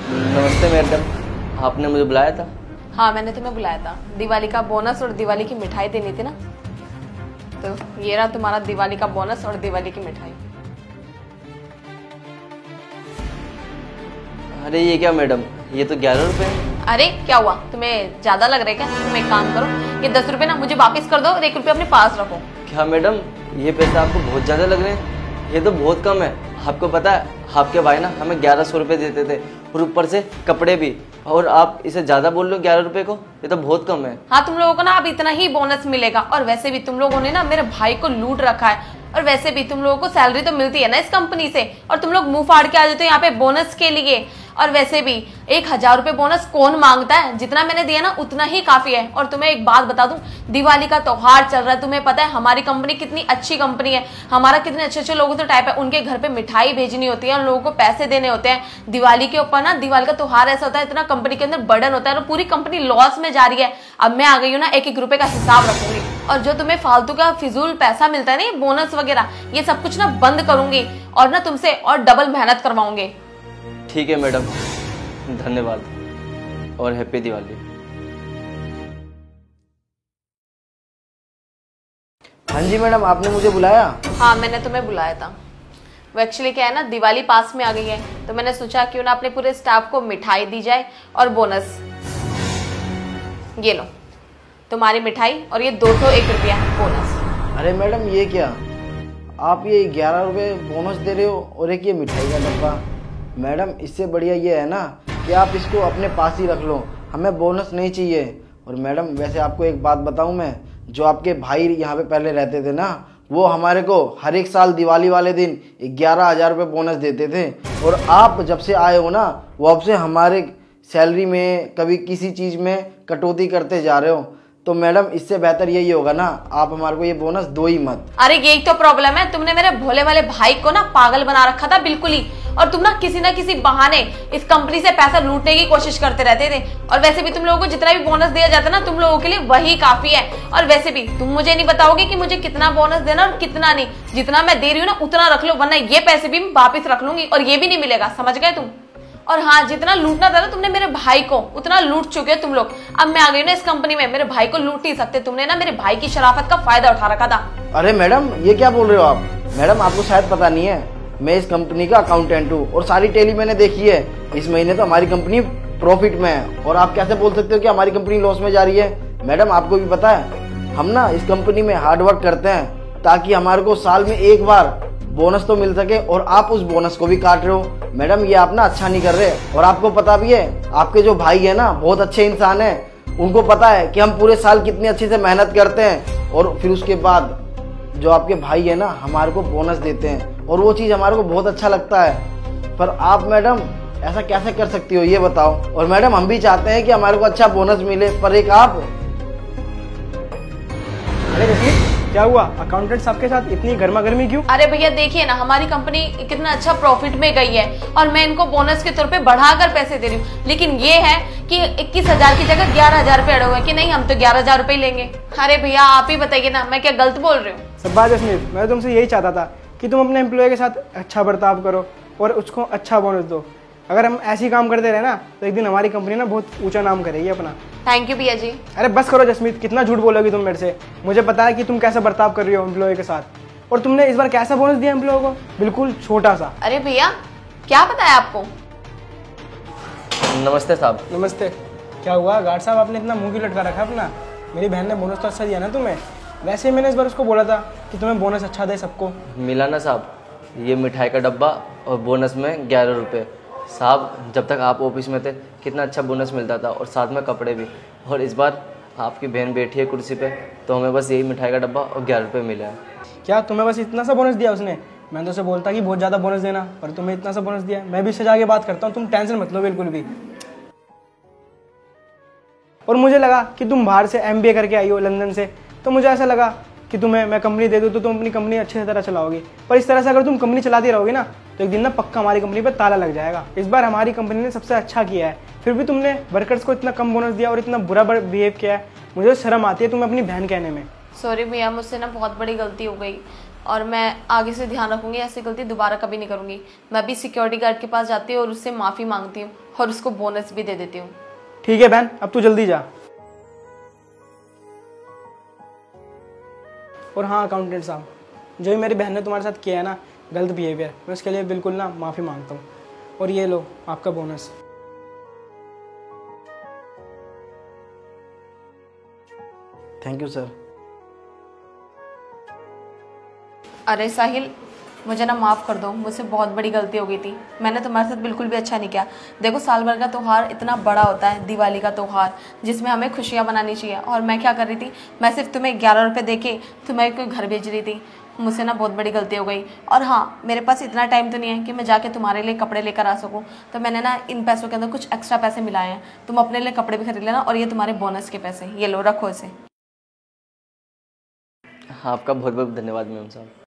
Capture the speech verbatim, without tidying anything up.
नमस्ते मैडम, आपने मुझे बुलाया था? हाँ, मैंने तुम्हें बुलाया था। दिवाली का बोनस और दिवाली की मिठाई देनी थी ना, तो ये रहा तुम्हारा दिवाली का बोनस और दिवाली की मिठाई। अरे ये क्या मैडम, ये तो ग्यारह रुपए है। अरे क्या हुआ, तुम्हें ज्यादा लग रहा है क्या? तुम एक काम करो, ये दस रुपए ना मुझे वापस कर दो और एक रुपये अपने पास रखो। क्या मैडम, ये पैसे आपको बहुत ज्यादा लग रहे हैं? ये तो बहुत कम है। आपको पता है आपके भाई ना हमें ग्यारह सौ रुपये देते थे और ऊपर से कपड़े भी, और आप इसे ज्यादा बोल रहे हो ग्यारह रुपए को? ये तो बहुत कम है। हाँ, तुम लोगों को ना अब इतना ही बोनस मिलेगा, और वैसे भी तुम लोगों ने ना मेरे भाई को लूट रखा है, और वैसे भी तुम लोगों को सैलरी तो मिलती है ना इस कंपनी से, और तुम लोग मुंह फाड़ के आ जाते हो यहाँ पे बोनस के लिए। और वैसे भी एक हजार रुपए बोनस कौन मांगता है? जितना मैंने दिया ना उतना ही काफी है। और तुम्हें एक बात बता दूं, दिवाली का त्योहार चल रहा है, तुम्हें पता है हमारी कंपनी कितनी अच्छी कंपनी है, हमारा कितने अच्छे अच्छे लोगों से टाइप है, उनके घर पे मिठाई भेजनी होती है, उन लोगों को पैसे देने होते हैं दिवाली के ऊपर ना। दिवाली का त्योहार ऐसा होता है, इतना कंपनी के अंदर बर्डन होता है और पूरी कंपनी लॉस में जा रही है। अब मैं आ गई हूँ ना, एक एक रुपए का हिसाब रखूंगी, और जो तुम्हें फालतू का फिजूल पैसा मिलता है ना, बोनस वगैरह, ये सब कुछ ना बंद करूंगी, और ना तुमसे और डबल मेहनत करवाऊंगी। ठीक है मैडम, धन्यवाद और हैप्पी दिवाली। हाँ जी मैडम, आपने मुझे बुलाया? हाँ, मैंने तुम्हें बुलाया था। वो एक्चुअली क्या है ना, दिवाली पास में आ गई है, तो मैंने सोचा क्यों ना अपने पूरे स्टाफ को मिठाई दी जाए और बोनस। ये लो तुम्हारी मिठाई, और ये दो सौ एक रुपया बोनस। अरे मैडम ये क्या, आप ये ग्यारह रुपये बोनस दे रहे हो और एक ये मिठाई का डब्बा? मैडम इससे बढ़िया ये है ना कि आप इसको अपने पास ही रख लो, हमें बोनस नहीं चाहिए। और मैडम वैसे आपको एक बात बताऊं मैं, जो आपके भाई यहाँ पे पहले रहते थे ना, वो हमारे को हर एक साल दिवाली वाले दिन ग्यारह हज़ार रुपये बोनस देते थे, और आप जब से आए हो ना, वो अब से हमारे सैलरी में कभी किसी चीज़ में कटौती करते जा रहे हो। तो मैडम इससे बेहतर यही होगा ना, आप हमारे को ये बोनस दो ही मत। अरे यही तो प्रॉब्लम है, तुमने मेरे भोले वाले भाई को ना पागल बना रखा था बिल्कुल ही, और तुम ना किसी ना किसी बहाने इस कंपनी से पैसा लूटने की कोशिश करते रहते थे। और वैसे भी तुम लोगों को जितना भी बोनस दिया जाता ना, तुम लोगों के लिए वही काफी है। और वैसे भी तुम मुझे नहीं बताओगे कि मुझे कितना बोनस देना और कितना नहीं, जितना मैं दे रही हूँ ना उतना रख लो, वरना ये पैसे भी वापिस रख लूंगी और ये भी नहीं मिलेगा, समझ गए तुम? और हाँ, जितना लूटना था ना तुमने मेरे भाई को, उतना लूट चुके हो तुम लोग। अब मैं आ गई ना इस कंपनी में, मेरे भाई को लूट नहीं सकते। तुमने ना मेरे भाई की शराफत का फायदा उठा रखा था। अरे मैडम ये क्या बोल रहे हो आप? मैडम आपको शायद पता नहीं है, मैं इस कंपनी का अकाउंटेंट हूँ और सारी टेली मैंने देखी है। इस महीने तो हमारी कंपनी प्रॉफिट में है, और आप कैसे बोल सकते हो कि हमारी कंपनी लॉस में जा रही है? मैडम आपको भी पता है, हम ना इस कंपनी में हार्ड वर्क करते हैं ताकि हमारे को साल में एक बार बोनस तो मिल सके, और आप उस बोनस को भी काट रहे हो। मैडम ये आप ना अच्छा नहीं कर रहे, और आपको पता भी है आपके जो भाई है ना बहुत अच्छे इंसान हैं, उनको पता है कि हम पूरे साल कितनी अच्छे से मेहनत करते हैं, और फिर उसके बाद जो आपके भाई है ना हमारे को बोनस देते हैं, और वो चीज़ हमारे को बहुत अच्छा लगता है। पर आप मैडम ऐसा कैसे कर सकती हो ये बताओ? और मैडम हम भी चाहते हैं कि हमारे को अच्छा बोनस मिले, पर एक आप। अरे रफीक क्या हुआ, अकाउंटेंट साहब के साथ इतनी गर्मा गर्मी क्यों? अरे भैया देखिए ना, हमारी कंपनी कितना अच्छा प्रॉफिट में गई है, और मैं इनको बोनस के तौर पे बढ़ाकर पैसे दे रही हूँ, लेकिन ये है कि इक्कीस हजार की जगह ग्यारह हजार रुपए अड़े हुए कि नहीं, हम तो ग्यारह हजार रुपए लेंगे। अरे भैया आप ही बताइए ना, मैं क्या गलत बोल रही हूँ? सब बात जसमीत, मैं तुमसे यही चाहता था कि तुम अपने एम्प्लॉय के साथ अच्छा बर्ताव करो और उसको अच्छा बोनस दो। अगर हम ऐसे ही काम करते रहे ना, तो एक दिन हमारी कंपनी ना बहुत ऊंचा नाम करेगी अपना। थैंक यू भैया जी। अरे बस करो जसमीत, कितना झूठ बोलोगी तुम मेरे से? मुझे पता है कि तुम कैसा बर्ताव कर रही हो एम्प्लॉय के साथ, और तुमने इस बार कैसा बोनस दिया एम्प्लॉय को? बिल्कुल छोटा सा। अरे भैया क्या पता है आपको? नमस्ते साहब। नमस्ते। क्या हुआ गार्ड साहब, आपने इतना मुंह क्यों लटका रखा अपना? मेरी बहन ने बोनस तो अच्छा दिया ना तुम्हें? वैसे ही मैंने इस बार उसको बोला था कि तुम्हें बोनस अच्छा दे सबको। मिला ना साहब, ये मिठाई का डब्बा और बोनस में ग्यारह रुपये। साहब जब तक आप ऑफिस में थे कितना अच्छा बोनस मिलता था, और साथ में कपड़े भी। और इस बार आपकी बहन बैठी है कुर्सी पे, तो हमें बस यही मिठाई का डब्बा और ग्यारह रुपये मिला है। क्या तुम्हें बस इतना सा बोनस दिया उसने? मैं तो उसे बोलता कि बहुत ज़्यादा बोनस देना, पर तुम्हें इतना सा बोनस दिया। मैं भी इससे जाके बात करता हूँ, तुम टेंशन मत लो बिल्कुल भी। और मुझे लगा कि तुम बाहर से एम बी ए करके आई हो लंदन से, तो मुझे ऐसा लगा कि तुम्हें मैं कंपनी दे दूँ तो तुम अपनी कंपनी अच्छे तरह चलाओगी। पर इस तरह से अगर तुम कंपनी चलाती रहोगी ना, तो एक दिन ना पक्का हमारी कंपनी पे ताला लग जाएगा। इस बार हमारी कंपनी ने सबसे अच्छा किया है, फिर भी तुमने वर्कर्स को इतना कम बोनस दिया और इतना बुरा बिहेव किया है। मुझे शर्म आती है तुम्हें अपनी बहन कहने में। सॉरी भैया, मुझसे ना बहुत बड़ी गलती हो गई। और मैं आगे से ध्यान रखूंगी, ऐसी गलती दोबारा कभी नहीं करूंगी। मैं भी सिक्योरिटी गार्ड के पास जाती हूँ और उससे माफ़ी मांगती हूँ और उसको बोनस भी दे देती हूँ। ठीक है बहन, अब तू जल्दी जा। और हाँ अकाउंटेंट साहब, जो भी मेरी बहन ने तुम्हारे साथ किया है ना गलत बिहेवियर, मैं उसके लिए बिल्कुल ना माफ़ी मांगता हूँ। और ये लो आपका बोनस। Thank you sir. अरे साहिल, मुझे ना माफ़ कर दो, मुझसे बहुत बड़ी गलती हो गई थी। मैंने तुम्हारे साथ बिल्कुल भी अच्छा नहीं किया। देखो साल भर का त्यौहार इतना बड़ा होता है, दिवाली का त्यौहार, जिसमें हमें खुशियाँ मनानी चाहिए, और मैं क्या कर रही थी, मैं सिर्फ तुम्हें ग्यारह रुपये दे के तुम्हें कोई घर भेज रही थी। मुझसे ना बहुत बड़ी गलती हो गई। और हाँ, मेरे पास इतना टाइम तो नहीं है कि मैं जाके तुम्हारे लिए कपड़े लेकर आ सकूँ, तो मैंने ना इन पैसों के अंदर कुछ एक्स्ट्रा पैसे मिलाए हैं। तुम अपने लिए कपड़े भी खरीद लेना, और ये तुम्हारे बोनस के पैसे, ये लो रखो इसे। हाँ, आपका बहुत बहुत धन्यवाद मैम साहब।